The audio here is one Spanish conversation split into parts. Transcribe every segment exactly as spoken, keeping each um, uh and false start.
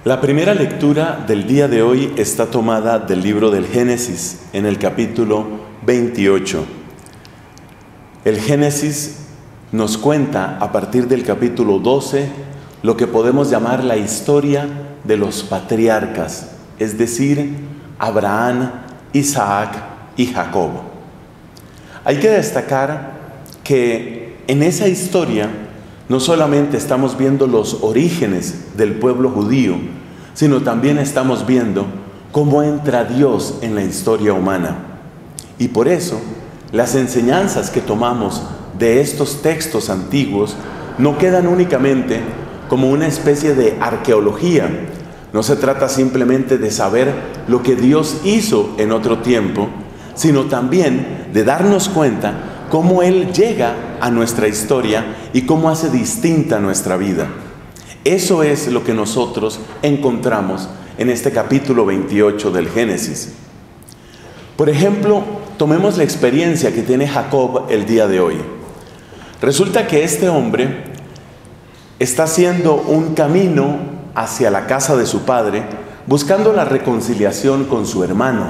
La primera lectura del día de hoy está tomada del libro del Génesis, en el capítulo veintiocho. El Génesis nos cuenta, a partir del capítulo doce, lo que podemos llamar la historia de los patriarcas, es decir, Abraham, Isaac y Jacob. Hay que destacar que en esa historia no solamente estamos viendo los orígenes del pueblo judío, sino también estamos viendo cómo entra Dios en la historia humana. Y por eso, las enseñanzas que tomamos de estos textos antiguos no quedan únicamente como una especie de arqueología. No se trata simplemente de saber lo que Dios hizo en otro tiempo, sino también de darnos cuenta cómo Él llega a nuestra historia y cómo hace distinta nuestra vida. Eso es lo que nosotros encontramos en este capítulo veintiocho del Génesis. Por ejemplo, tomemos la experiencia que tiene Jacob el día de hoy. Resulta que este hombre está haciendo un camino hacia la casa de su padre, buscando la reconciliación con su hermano.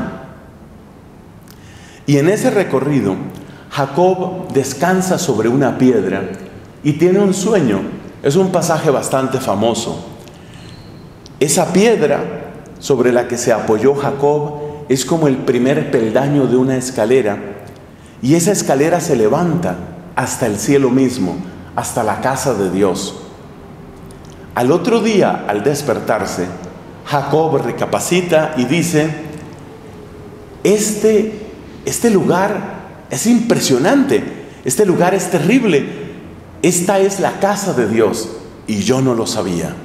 Y en ese recorrido, Jacob descansa sobre una piedra y tiene un sueño. Es un pasaje bastante famoso. Esa piedra sobre la que se apoyó Jacob es como el primer peldaño de una escalera, y esa escalera se levanta hasta el cielo mismo, hasta la casa de Dios. Al otro día, al despertarse, Jacob recapacita y dice: este, este lugar es impresionante, este lugar es terrible, esta es la casa de Dios, y yo no lo sabía.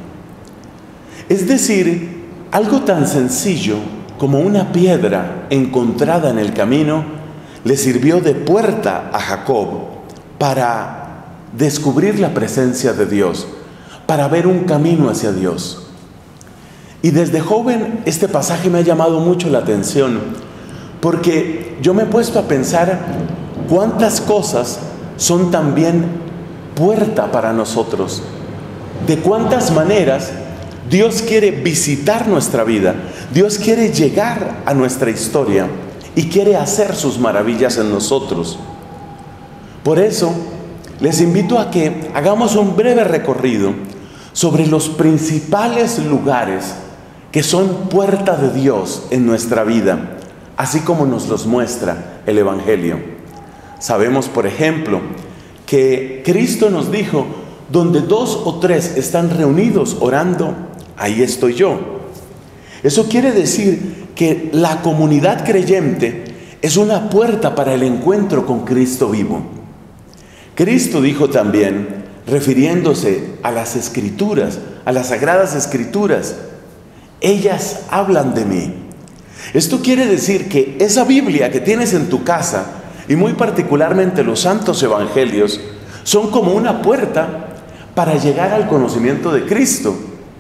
Es decir, algo tan sencillo como una piedra encontrada en el camino le sirvió de puerta a Jacob para descubrir la presencia de Dios, para ver un camino hacia Dios. Y desde joven este pasaje me ha llamado mucho la atención, porque yo me he puesto a pensar cuántas cosas son también puerta para nosotros, de cuántas maneras Dios quiere visitar nuestra vida, Dios quiere llegar a nuestra historia y quiere hacer sus maravillas en nosotros. Por eso, les invito a que hagamos un breve recorrido sobre los principales lugares que son puerta de Dios en nuestra vida, así como nos los muestra el Evangelio. Sabemos, por ejemplo, que Cristo nos dijo: donde dos o tres están reunidos orando, ahí estoy yo. Eso quiere decir que la comunidad creyente es una puerta para el encuentro con Cristo vivo. Cristo dijo también, refiriéndose a las Escrituras, a las Sagradas Escrituras: ellas hablan de mí. Esto quiere decir que esa Biblia que tienes en tu casa, y muy particularmente los santos evangelios, son como una puerta para llegar al conocimiento de Cristo.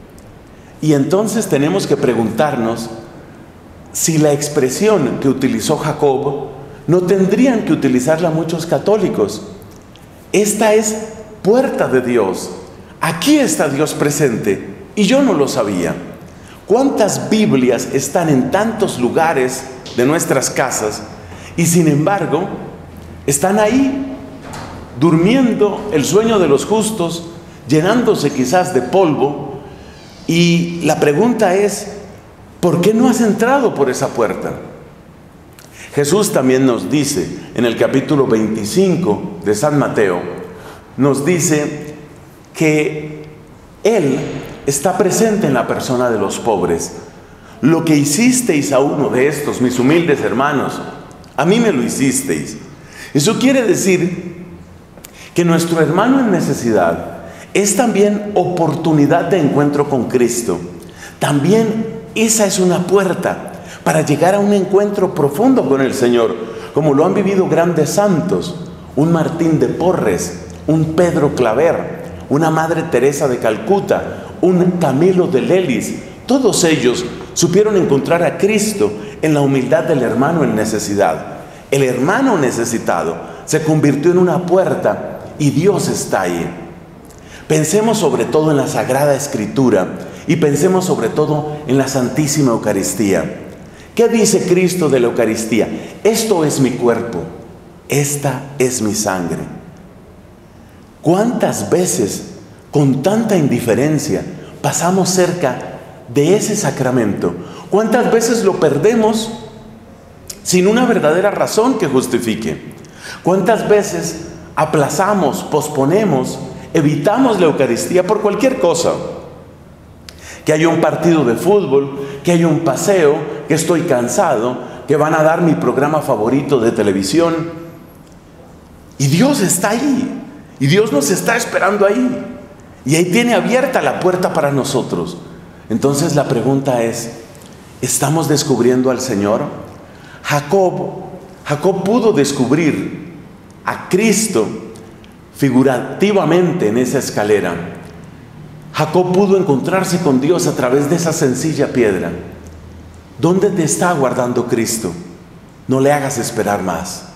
Y entonces tenemos que preguntarnos si la expresión que utilizó Jacob no tendrían que utilizarla muchos católicos. Esta es puerta de Dios. Aquí está Dios presente y yo no lo sabía. ¿Cuántas Biblias están en tantos lugares de nuestras casas y sin embargo están ahí durmiendo el sueño de los justos, llenándose quizás de polvo? Y la pregunta es: ¿por qué no has entrado por esa puerta? Jesús también nos dice en el capítulo veinticinco de San Mateo, nos dice que Él está presente en la persona de los pobres. Lo que hicisteis a uno de estos, mis humildes hermanos, a mí me lo hicisteis. Eso quiere decir que nuestro hermano en necesidad es también oportunidad de encuentro con Cristo. También esa es una puerta para llegar a un encuentro profundo con el Señor, como lo han vivido grandes santos: un Martín de Porres, un Pedro Claver, una Madre Teresa de Calcuta, un Camilo de Lelis. Todos ellos supieron encontrar a Cristo en la humildad del hermano en necesidad. El hermano necesitado se convirtió en una puerta y Dios está ahí. Pensemos sobre todo en la Sagrada Escritura y pensemos sobre todo en la Santísima Eucaristía. ¿Qué dice Cristo de la Eucaristía? Esto es mi cuerpo, esta es mi sangre. ¿Cuántas veces con tanta indiferencia pasamos cerca de ese sacramento? ¿Cuántas veces lo perdemos sin una verdadera razón que justifique? ¿Cuántas veces aplazamos, posponemos, evitamos la Eucaristía por cualquier cosa? Que haya un partido de fútbol, que haya un paseo, que estoy cansado, que van a dar mi programa favorito de televisión. Y Dios está ahí, y Dios nos está esperando ahí, y ahí tiene abierta la puerta para nosotros. Entonces la pregunta es, ¿estamos descubriendo al Señor? Jacob, Jacob pudo descubrir a Cristo figurativamente en esa escalera. Jacob pudo encontrarse con Dios a través de esa sencilla piedra. ¿Dónde te está aguardando Cristo? No le hagas esperar más.